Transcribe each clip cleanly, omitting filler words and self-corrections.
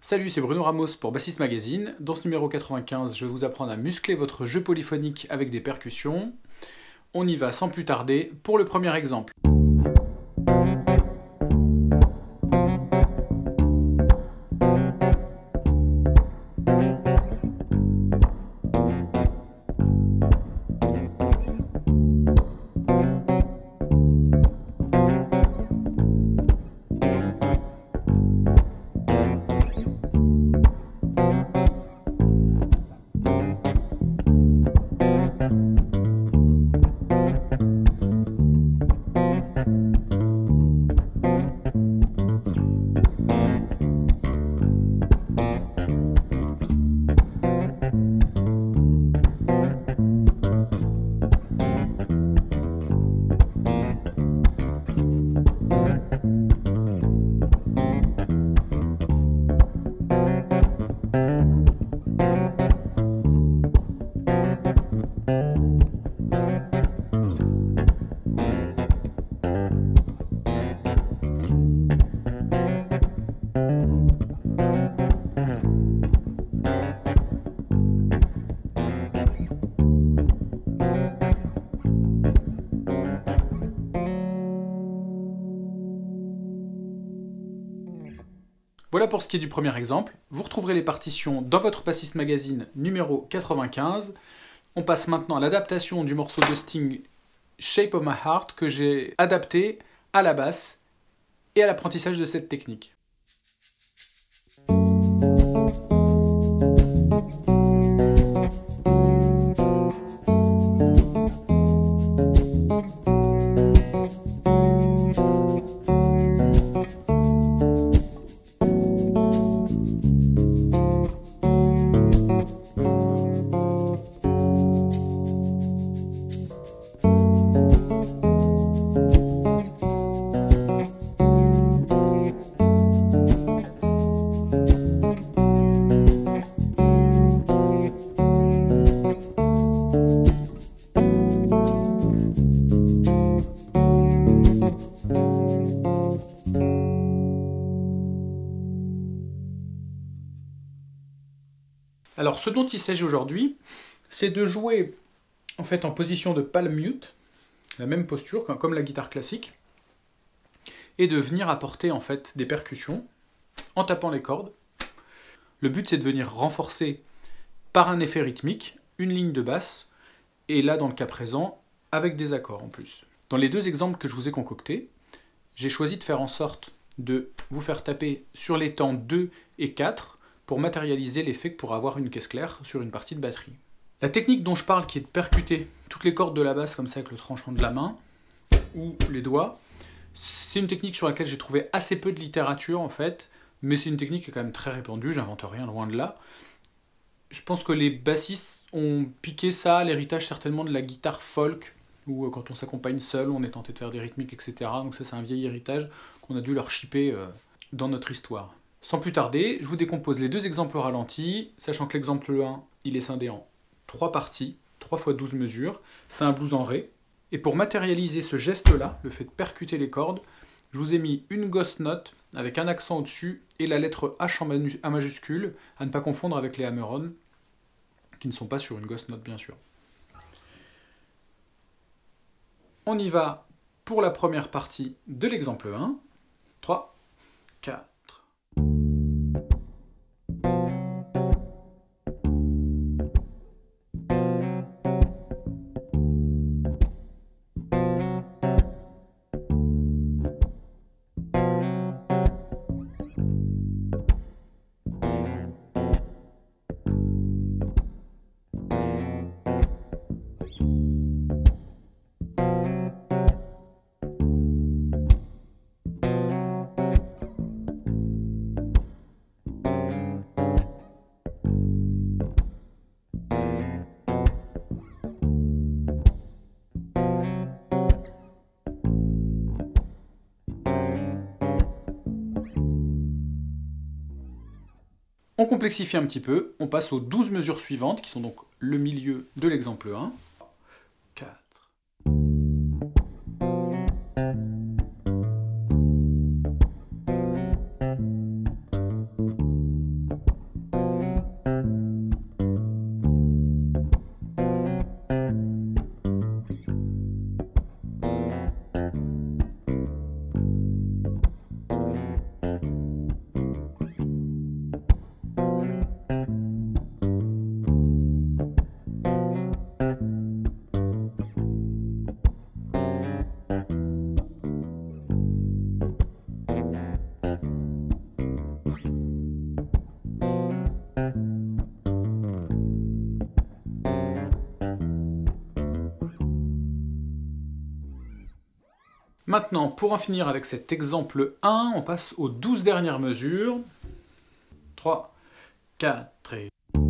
Salut, c'est Bruno Ramos pour Bassiste Magazine. Dans ce numéro 95, je vais vous apprendre à muscler votre jeu polyphonique avec des percussions. On y va sans plus tarder pour le premier exemple. Voilà pour ce qui est du premier exemple. Vous retrouverez les partitions dans votre Bassiste Magazine numéro 95. On passe maintenant à l'adaptation du morceau de Sting Shape of My Heart que j'ai adapté à la basse et à l'apprentissage de cette technique. Alors, ce dont il s'agit aujourd'hui, c'est de jouer en fait en position de palm mute, la même posture comme la guitare classique, et de venir apporter en fait des percussions en tapant les cordes. Le but, c'est de venir renforcer par un effet rythmique une ligne de basse, et là, dans le cas présent, avec des accords en plus. Dans les deux exemples que je vous ai concoctés, j'ai choisi de faire en sorte de vous faire taper sur les temps 2 et 4 pour matérialiser l'effet que pourra avoir une caisse claire sur une partie de batterie. La technique dont je parle, qui est de percuter toutes les cordes de la basse comme ça avec le tranchant de la main ou les doigts, c'est une technique sur laquelle j'ai trouvé assez peu de littérature en fait, mais c'est une technique qui est quand même très répandue, j'invente rien, loin de là. Je pense que les bassistes ont piqué ça, l'héritage certainement de la guitare folk, où quand on s'accompagne seul, on est tenté de faire des rythmiques, etc. Donc ça, c'est un vieil héritage qu'on a dû leur shipper dans notre histoire. Sans plus tarder, je vous décompose les deux exemples au ralenti, sachant que l'exemple 1, il est scindé en 3 parties, 3 x 12 mesures, c'est un blues en ré. Et pour matérialiser ce geste-là, le fait de percuter les cordes, je vous ai mis une ghost note avec un accent au-dessus et la lettre H en majuscule, à ne pas confondre avec les hammer-on, qui ne sont pas sur une ghost note bien sûr. On y va pour la première partie de l'exemple 1. 3, 4. On complexifie un petit peu, on passe aux 12 mesures suivantes, qui sont donc le milieu de l'exemple 1. 4. Maintenant, pour en finir avec cet exemple 1, on passe aux 12 dernières mesures. 3, 4 et...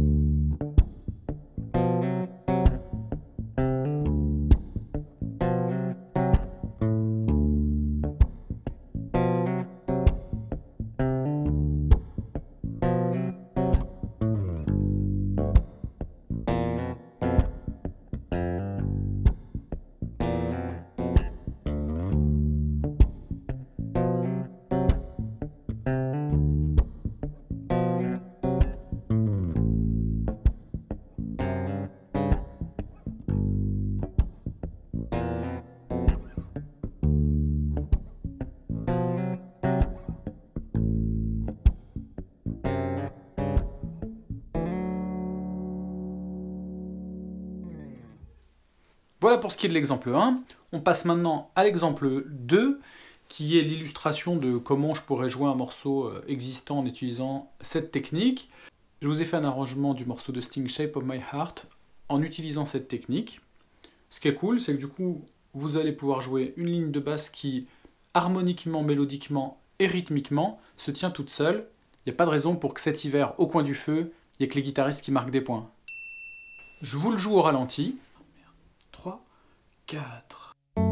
Voilà pour ce qui est de l'exemple 1. On passe maintenant à l'exemple 2, qui est l'illustration de comment je pourrais jouer un morceau existant en utilisant cette technique. Je vous ai fait un arrangement du morceau de Sting, Shape of My Heart, en utilisant cette technique. Ce qui est cool, c'est que du coup, vous allez pouvoir jouer une ligne de basse qui, harmoniquement, mélodiquement et rythmiquement, se tient toute seule. Il n'y a pas de raison pour que cet hiver, au coin du feu, il n'y ait que les guitaristes qui marquent des points. Je vous le joue au ralenti. 3, 4...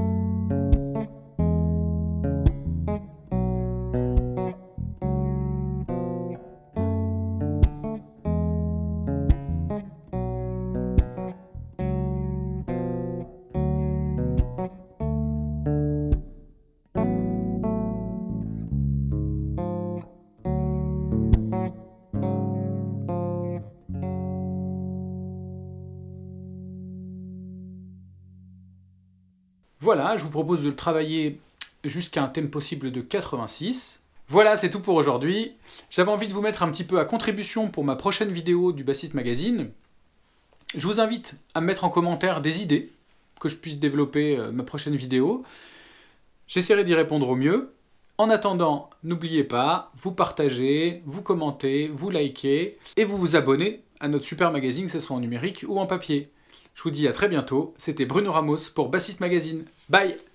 Voilà, je vous propose de le travailler jusqu'à un tempo cible de 86. Voilà, c'est tout pour aujourd'hui. J'avais envie de vous mettre un petit peu à contribution pour ma prochaine vidéo du Bassiste Magazine. Je vous invite à me mettre en commentaire des idées que je puisse développer ma prochaine vidéo. J'essaierai d'y répondre au mieux. En attendant, n'oubliez pas, vous partagez, vous commentez, vous likez et vous vous abonnez à notre super magazine, que ce soit en numérique ou en papier. Je vous dis à très bientôt, c'était Bruno Ramos pour Bassiste Magazine. Bye!